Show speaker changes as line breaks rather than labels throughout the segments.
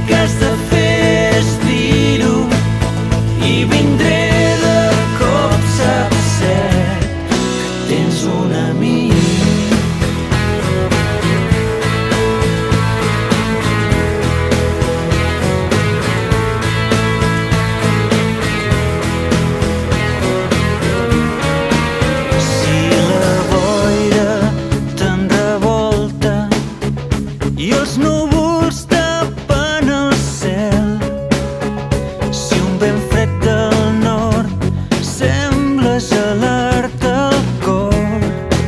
que has de fer és dir-ho i vindré de cop, saps cert que tens un amic. I els núvols tapen el cel. Si un vent fred del nord sembla gelar-te el cor,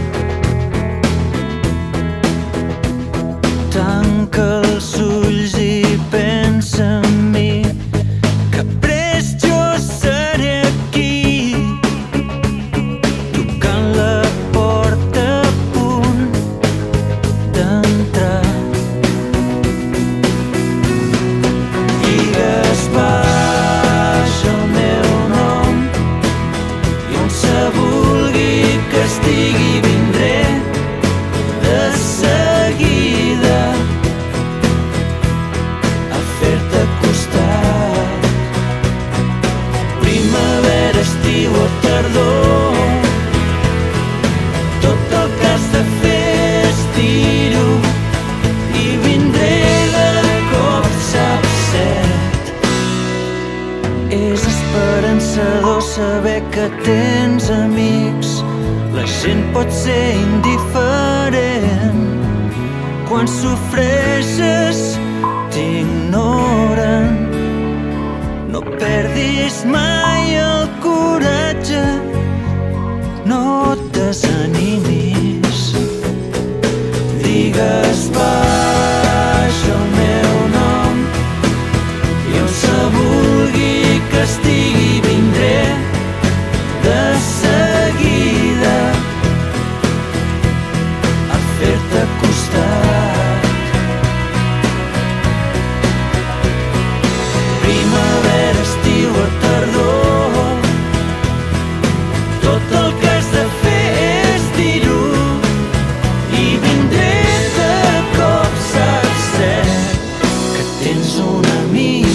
tanca els ulls i pensa en mi, que prest jo seré aquí, tocant la porta a punt d'entrar. Baix el meu nom i on se vulgui que estigui vindré de seguida a fer-te costat. Primavera, estiu o tardor, tot el que has de fer és dir-ho i vindré de cop, saps cert. És esperançador saber que tens amics. La gent pot ser indiferent. Quan sofreixes t'ignoren. No perdis mai el coratge, no et desanimis. Digues baix el meu nom i on se vulgui que estigui vindré de seguida a fer-te costat. Primavera, estiu o tardor, tot el que has de fer és dir-ho i vindré de cop, saps cert que tens un amic.